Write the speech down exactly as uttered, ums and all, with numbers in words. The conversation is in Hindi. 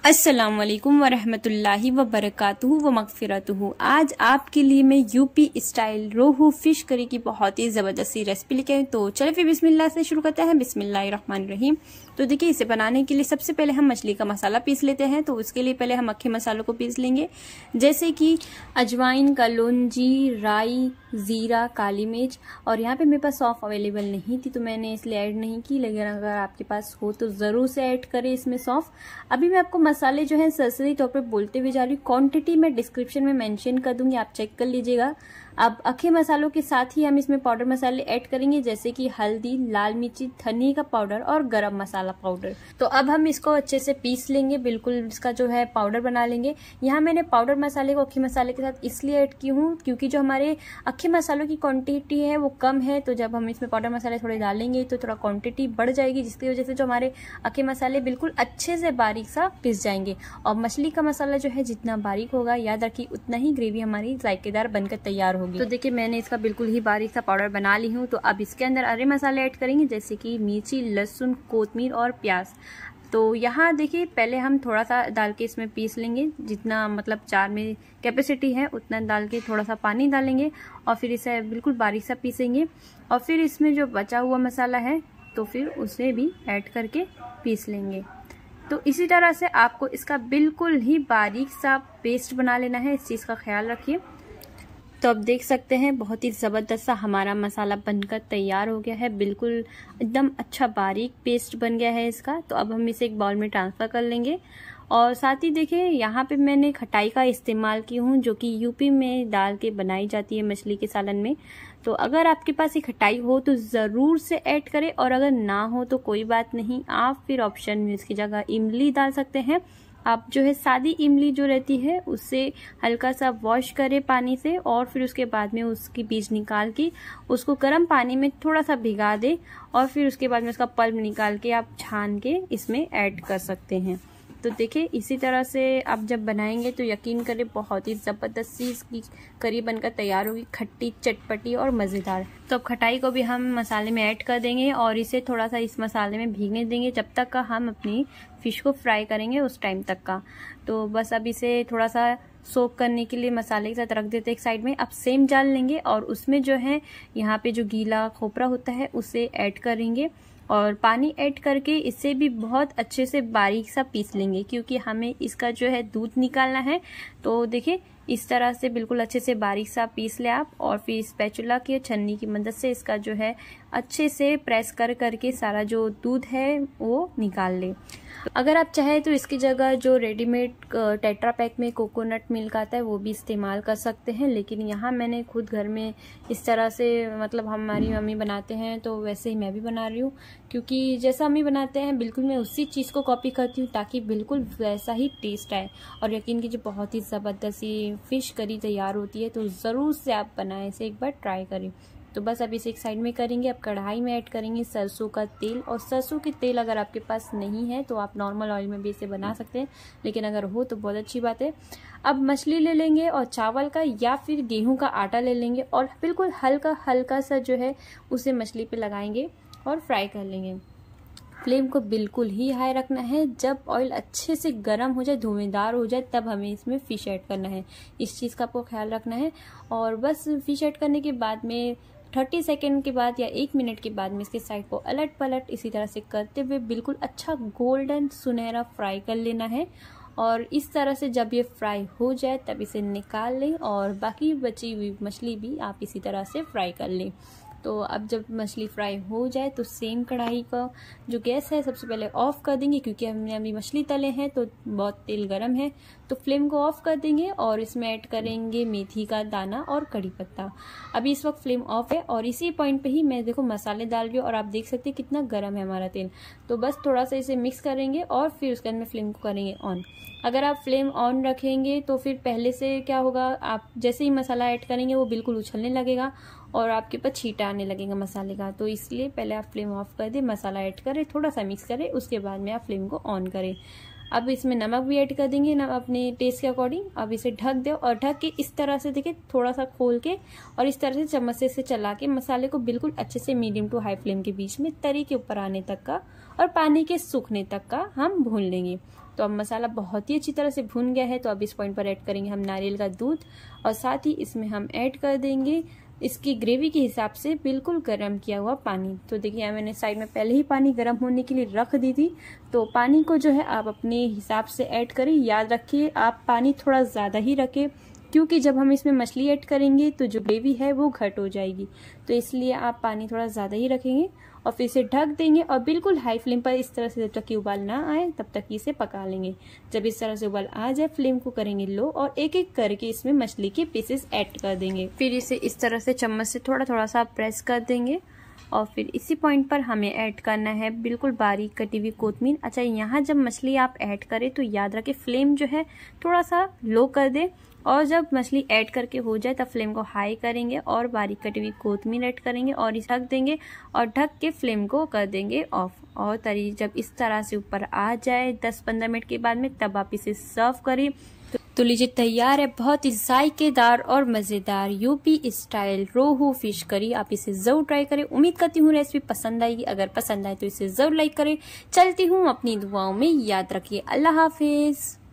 अस्सलाम वालेकुम वरहमतुल्लाहि वबरकातुहू व मगफिरतुहू। आज आपके लिए मैं यूपी स्टाइल रोहू फिश करी की बहुत ही ज़बरदस्ती रेसिपी लेके आई। तो चलो फिर बिस्मिल्लाह से शुरू करते हैं। बिस्मिल्लाहिर्रहमानिर्रहीम। तो देखिए, इसे बनाने के लिए सबसे पहले हम मछली का मसाला पीस लेते हैं। तो उसके लिए पहले हम अक्खे मसालों को पीस लेंगे, जैसे कि अजवाइन, कलौंजी, राई, ज़ीरा, काली मिर्च। और यहाँ पे मेरे पास सौंफ अवेलेबल नहीं थी तो मैंने इसलिए ऐड नहीं की, लेकिन अगर आपके पास हो तो ज़रूर से ऐड करें इसमें सौंफ। अभी मैं आपको मसाले जो है सरसरी तौर पे बोलते हुए जा रही हूँ। क्वांटिटी मैं डिस्क्रिप्शन में मेंशन कर दूंगी, आप चेक कर लीजिएगा। अब अखे मसालों के साथ ही हम इसमें पाउडर मसाले ऐड करेंगे, जैसे कि हल्दी, लाल मिर्ची, धनिया का पाउडर और गरम मसाला पाउडर। तो अब हम इसको अच्छे से पीस लेंगे, बिल्कुल इसका जो है पाउडर बना लेंगे। यहाँ मैंने पाउडर मसाले को अखे मसाले के साथ इसलिए ऐड की हूँ क्योंकि जो हमारे अखे मसालों की क्वांटिटी है वो कम है, तो जब हम इसमें पाउडर मसाले थोड़े डालेंगे तो थोड़ा क्वांटिटी बढ़ जाएगी, जिसकी वजह से जो हमारे अखे मसाले बिल्कुल अच्छे से बारीक सा पिस जाएंगे। और मछली का मसाला जो है जितना बारीक होगा, याद रखिए उतना ही ग्रेवी हमारी जायकेदार बनकर तैयार होगी। तो देखिए, मैंने इसका बिल्कुल ही बारीक सा पाउडर बना ली हूँ। तो अब इसके अंदर अरे मसाले ऐड करेंगे, जैसे कि मिर्ची, लहसुन, कोतमीर और प्याज। तो यहाँ देखिए, पहले हम थोड़ा सा डाल के इसमें पीस लेंगे, जितना मतलब चार में कैपेसिटी है उतना डाल के थोड़ा सा पानी डालेंगे और फिर इसे बिल्कुल बारीक सा पीसेंगे। और फिर इसमें जो बचा हुआ मसाला है तो फिर उसे भी ऐड करके पीस लेंगे। तो इसी तरह से आपको इसका बिल्कुल ही बारीक सा पेस्ट बना लेना है, इस चीज़ का ख्याल रखिए। तो अब देख सकते हैं बहुत ही ज़बरदस्त सा हमारा मसाला बनकर तैयार हो गया है, बिल्कुल एकदम अच्छा बारीक पेस्ट बन गया है इसका। तो अब हम इसे एक बाउल में ट्रांसफ़र कर लेंगे। और साथ ही देखिए, यहाँ पे मैंने खटाई का इस्तेमाल की हूँ, जो कि यूपी में डाल के बनाई जाती है मछली के सालन में। तो अगर आपके पास ये खटाई हो तो ज़रूर से ऐड करें, और अगर ना हो तो कोई बात नहीं, आप फिर ऑप्शन में इसकी जगह इमली डाल सकते हैं। आप जो है सादी इमली जो रहती है उससे हल्का सा वॉश करें पानी से, और फिर उसके बाद में उसकी बीज निकाल के उसको गर्म पानी में थोड़ा सा भिगा दें, और फिर उसके बाद में उसका पल्प निकाल के आप छान के इसमें ऐड कर सकते हैं। तो देखिए, इसी तरह से आप जब बनाएंगे तो यकीन करें बहुत ही ज़बरदस्त सी इसकी करी बनकर तैयार होगी, खट्टी, चटपटी और मज़ेदार। तो अब खटाई को भी हम मसाले में ऐड कर देंगे और इसे थोड़ा सा इस मसाले में भीगने देंगे जब तक का हम अपनी फ़िश को फ्राई करेंगे उस टाइम तक का। तो बस अब इसे थोड़ा सा सोक करने के लिए मसाले के साथ रख देते हैं एक साइड में। अब सेम जाल लेंगे और उसमें जो है यहाँ पे जो गीला खोपरा होता है उसे ऐड करेंगे और पानी ऐड करके इसे भी बहुत अच्छे से बारीक सा पीस लेंगे, क्योंकि हमें इसका जो है दूध निकालना है। तो देखिए, इस तरह से बिल्कुल अच्छे से बारीक सा पीस ले आप, और फिर स्पैचुला की छन्नी की मदद से इसका जो है अच्छे से प्रेस कर करके सारा जो दूध है वो निकाल ले। अगर आप चाहें तो इसकी जगह जो रेडीमेड टेट्रा पैक में कोकोनट मिल्क आता है वो भी इस्तेमाल कर सकते हैं, लेकिन यहाँ मैंने खुद घर में इस तरह से, मतलब हमारी मम्मी बनाते हैं तो वैसे ही मैं भी बना रही हूँ, क्योंकि जैसा मम्मी बनाते हैं बिल्कुल मैं उसी चीज़ को कॉपी करती हूँ ताकि बिल्कुल वैसा ही टेस्ट आए। और यकीन कीजिए बहुत ही ज़बरदस्त सी फिश करी तैयार होती है, तो ज़रूर से आप बनाएं, इसे एक बार ट्राई करें। तो बस अब इसे एक साइड में करेंगे। अब कढ़ाई में ऐड करेंगे सरसों का तेल, और सरसों के तेल अगर आपके पास नहीं है तो आप नॉर्मल ऑयल में भी इसे बना सकते हैं, लेकिन अगर हो तो बहुत अच्छी बात है। अब मछली ले लेंगे और चावल का या फिर गेहूं का आटा ले लेंगे और बिल्कुल हल्का हल्का सा जो है उसे मछली पे लगाएंगे और फ्राई कर लेंगे। फ्लेम को बिल्कुल ही हाई रखना है। जब ऑयल अच्छे से गर्म हो जाए, धुआंधार हो जाए, तब हमें इसमें फ़िश ऐड करना है, इस चीज़ का आपको ख्याल रखना है। और बस फ़िश ऐड करने के बाद में तीस सेकेंड के बाद या एक मिनट के बाद में इसके साइड को अलट पलट इसी तरह से करते हुए बिल्कुल अच्छा गोल्डन सुनहरा फ्राई कर लेना है। और इस तरह से जब ये फ्राई हो जाए तब इसे निकाल लें, और बाकी बची हुई मछली भी आप इसी तरह से फ्राई कर लें। तो अब जब मछली फ्राई हो जाए तो सेम कढ़ाई का जो गैस है सबसे पहले ऑफ कर देंगे, क्योंकि हमने अभी मछली तले हैं तो बहुत तेल गर्म है। तो फ्लेम को ऑफ कर देंगे और इसमें ऐड करेंगे मेथी का दाना और कड़ी पत्ता। अभी इस वक्त फ्लेम ऑफ है और इसी पॉइंट पे ही मैं देखो मसाले डाल रही हूँ, और आप देख सकते हैं कितना गर्म है हमारा तेल। तो बस थोड़ा सा इसे मिक्स करेंगे और फिर उसके अंदर फ्लेम को करेंगे ऑन। अगर आप फ्लेम ऑन रखेंगे तो फिर पहले से क्या होगा, आप जैसे ही मसाला ऐड करेंगे वो बिल्कुल उछलने लगेगा और आपके ऊपर छींटा आने लगेगा मसाले का। तो इसलिए पहले आप फ्लेम ऑफ कर दें, मसाला ऐड करें, थोड़ा सा मिक्स करें, उसके बाद में आप फ्लेम को ऑन करें। अब इसमें नमक भी ऐड कर देंगे ना अपने टेस्ट के अकॉर्डिंग। अब इसे ढक दो और ढक के इस तरह से देखिए थोड़ा सा खोल के और इस तरह से चम्मच से चला के मसाले को बिल्कुल अच्छे से मीडियम टू हाई फ्लेम के बीच में तरी के ऊपर आने तक का और पानी के सूखने तक का हम भून लेंगे। तो अब मसाला बहुत ही अच्छी तरह से भून गया है। तो अब इस पॉइंट पर ऐड करेंगे हम नारियल का दूध और साथ ही इसमें हम ऐड कर देंगे इसकी ग्रेवी के हिसाब से बिल्कुल गर्म किया हुआ पानी। तो देखिए मैंने साइड में पहले ही पानी गर्म होने के लिए रख दी थी। तो पानी को जो है आप अपने हिसाब से ऐड करें। याद रखिए आप पानी थोड़ा ज़्यादा ही रखें, क्योंकि जब हम इसमें मछली ऐड करेंगे तो जो ग्रेवी है वो घट हो जाएगी। तो इसलिए आप पानी थोड़ा ज़्यादा ही रखेंगे और फिर इसे ढक देंगे और बिल्कुल हाई फ्लेम पर इस तरह से जब तक कि उबाल ना आए तब तक इसे पका लेंगे। जब इस तरह से उबाल आ जाए फ्लेम को करेंगे लो और एक एक करके इसमें मछली के पीसेस ऐड कर देंगे। फिर इसे इस तरह से चम्मच से थोड़ा थोड़ा सा प्रेस कर देंगे और फिर इसी पॉइंट पर हमें ऐड करना है बिल्कुल बारीक कटी हुई कोतमीर। अच्छा, यहाँ जब मछली आप ऐड करें तो याद रखें फ्लेम जो है थोड़ा सा लो कर दे और जब मछली ऐड करके हो जाए तब फ्लेम को हाई करेंगे और बारीक कटी हुई कोतमीर ऐड करेंगे और इसे ढक देंगे और ढक के फ्लेम को कर देंगे ऑफ। और तरी जब इस तरह से ऊपर आ जाए दस पंद्रह मिनट के बाद में तब आप इसे सर्व करें। तो, तो लीजिए तैयार है बहुत ही जायकेदार और मज़ेदार यूपी स्टाइल रोहू फिश करी। आप इसे जरूर ट्राई करें। उम्मीद करती हूँ रेसिपी पसंद आएगी। अगर पसंद आए तो इसे जरूर लाइक करें। चलती हूँ अपनी दुआओं में याद रखिए। अल्लाह हाफिज।